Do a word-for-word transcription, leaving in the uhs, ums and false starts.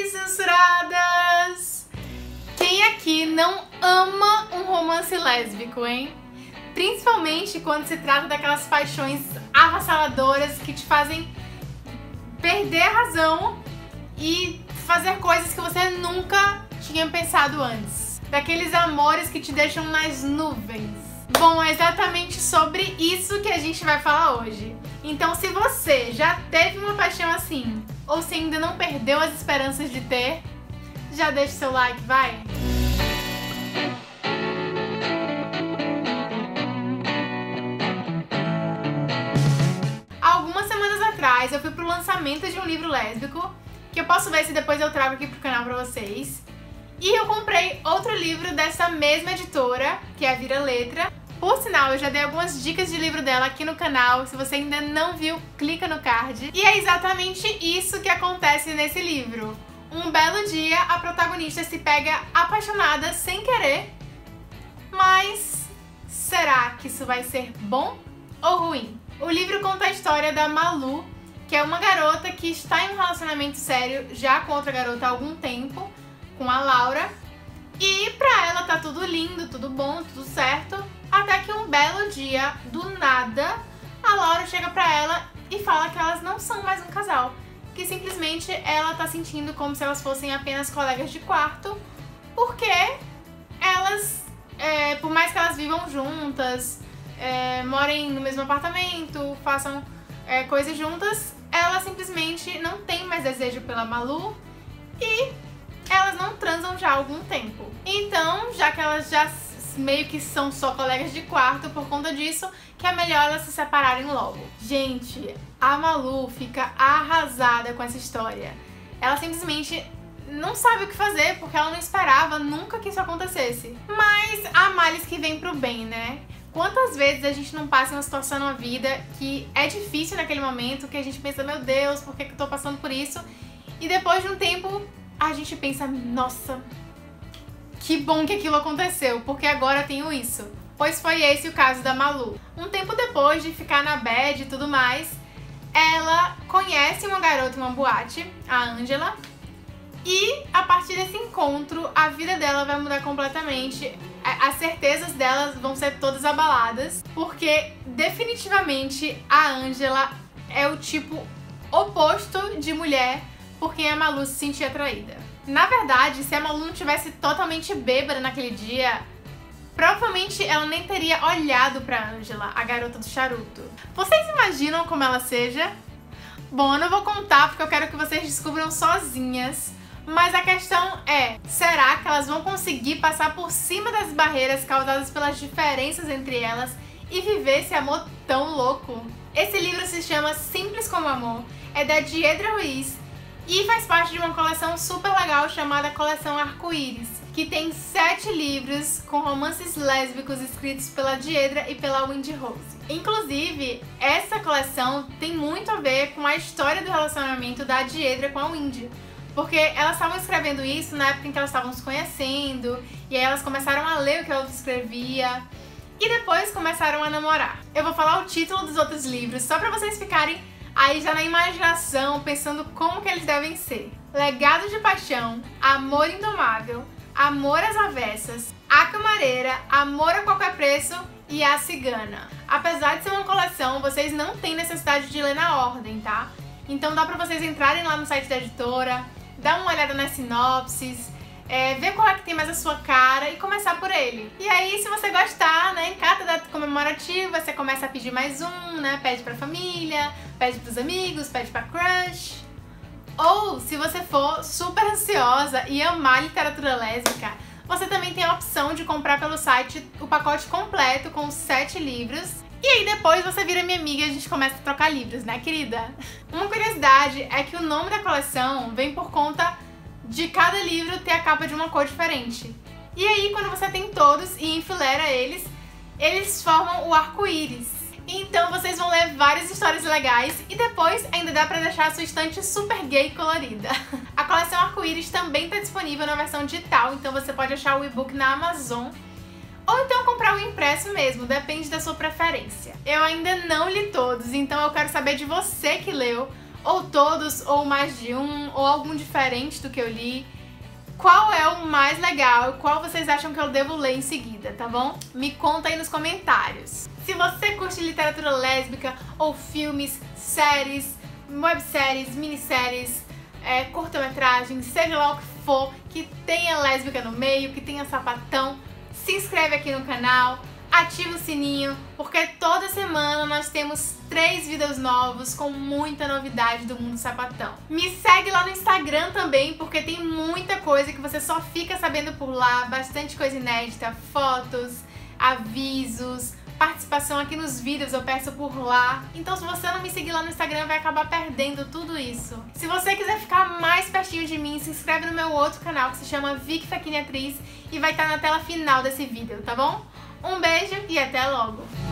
aí, censuradas! Quem aqui não ama um romance lésbico, hein? Principalmente quando se trata daquelas paixões avassaladoras que te fazem perder a razão e fazer coisas que você nunca tinha pensado antes. Daqueles amores que te deixam nas nuvens. Bom, é exatamente sobre isso que a gente vai falar hoje. Então, se você já teve uma paixão assim, ou se ainda não perdeu as esperanças de ter, já deixa o seu like, vai! Algumas semanas atrás eu fui pro lançamento de um livro lésbico, que eu posso ver se depois eu trago aqui pro canal pra vocês. E eu comprei outro livro dessa mesma editora, que é a Vira Letra. Por sinal, eu já dei algumas dicas de livro dela aqui no canal. Se você ainda não viu, clica no card. E é exatamente isso que acontece nesse livro. Um belo dia, a protagonista se pega apaixonada sem querer. Mas será que isso vai ser bom ou ruim? O livro conta a história da Malu, que é uma garota que está em um relacionamento sério já com outra garota há algum tempo, com a Laura. E pra ela tá tudo lindo, tudo bom, tudo certo. Até que um belo dia, do nada, a Laura chega pra ela e fala que elas não são mais um casal. Que simplesmente ela tá sentindo como se elas fossem apenas colegas de quarto. Porque elas, é, por mais que elas vivam juntas, é, morem no mesmo apartamento, façam é, coisas juntas, ela simplesmente não tem mais desejo pela Malu e elas não transam já há algum tempo. Então, já que elas já meio que são só colegas de quarto, por conta disso, que é melhor elas se separarem logo. Gente, a Malu fica arrasada com essa história. Ela simplesmente não sabe o que fazer, porque ela não esperava nunca que isso acontecesse. Mas há males que vem pro bem, né? Quantas vezes a gente não passa em uma situação na vida que é difícil naquele momento, que a gente pensa, meu Deus, por que que eu tô passando por isso? E depois de um tempo, a gente pensa, nossa, que bom que aquilo aconteceu, porque agora eu tenho isso. Pois foi esse o caso da Malu. Um tempo depois de ficar na bad e tudo mais, ela conhece uma garota em uma boate, a Angela, e a partir desse encontro, a vida dela vai mudar completamente. As certezas delas vão ser todas abaladas, porque definitivamente a Angela é o tipo oposto de mulher por quem a Malu se sentia atraída. Na verdade, se a Malu não tivesse totalmente bêbada naquele dia, provavelmente ela nem teria olhado pra Angela, a garota do charuto. Vocês imaginam como ela seja? Bom, eu não vou contar porque eu quero que vocês descubram sozinhas. Mas a questão é, será que elas vão conseguir passar por cima das barreiras causadas pelas diferenças entre elas e viver esse amor tão louco? Esse livro se chama Simples como Amor, é da Diedra Ruiz e faz parte de uma coleção super legal chamada Coleção Arco-Íris, que tem sete livros com romances lésbicos escritos pela Diedra e pela Wendy Rose. Inclusive, essa coleção tem muito a ver com a história do relacionamento da Diedra com a Wendy. Porque elas estavam escrevendo isso na época em que elas estavam se conhecendo, e aí elas começaram a ler o que ela escrevia, e depois começaram a namorar. Eu vou falar o título dos outros livros, só pra vocês ficarem aí já na imaginação, pensando como que eles devem ser. Legado de Paixão, Amor Indomável, Amor às Avessas, A Camareira, Amor a Qualquer Preço e A Cigana. Apesar de ser uma coleção, vocês não têm necessidade de ler na ordem, tá? Então dá pra vocês entrarem lá no site da editora, dar uma olhada nas sinopses, é, ver qual é que tem mais a sua cara e começar por ele. E aí, se você gostar, né, em cada data comemorativa, você começa a pedir mais um, né, pede pra família, pede pros amigos, pede pra crush. Ou, se você for super ansiosa e amar literatura lésbica, você também tem a opção de comprar pelo site o pacote completo com os sete livros. E aí depois você vira minha amiga e a gente começa a trocar livros, né, querida? Uma curiosidade é que o nome da coleção vem por conta de cada livro ter a capa de uma cor diferente. E aí, quando você tem todos e enfileira eles, eles formam o arco-íris. Então vocês vão ler várias histórias legais e depois ainda dá pra deixar a sua estante super gay colorida. A coleção Arco-Íris também está disponível na versão digital, então você pode achar o e-book na Amazon. Ou então comprar o impresso mesmo, depende da sua preferência. Eu ainda não li todos, então eu quero saber de você que leu, ou todos, ou mais de um, ou algum diferente do que eu li. Qual é o mais legal e qual vocês acham que eu devo ler em seguida, tá bom? Me conta aí nos comentários. Se você curte literatura lésbica ou filmes, séries, webséries, minisséries, é, curta-metragem, seja lá o que for, que tenha lésbica no meio, que tenha sapatão, se inscreve aqui no canal, ativa o sininho, porque toda semana nós temos três vídeos novos com muita novidade do mundo sapatão. Me segue lá no Instagram também, porque tem muita coisa que você só fica sabendo por lá, bastante coisa inédita, fotos, avisos, participação aqui nos vídeos eu peço por lá. Então se você não me seguir lá no Instagram vai acabar perdendo tudo isso. Se você quiser ficar mais pertinho de mim, se inscreve no meu outro canal que se chama Vicky Facchini Atriz e vai estar na tela final desse vídeo, tá bom? Um beijo e até logo!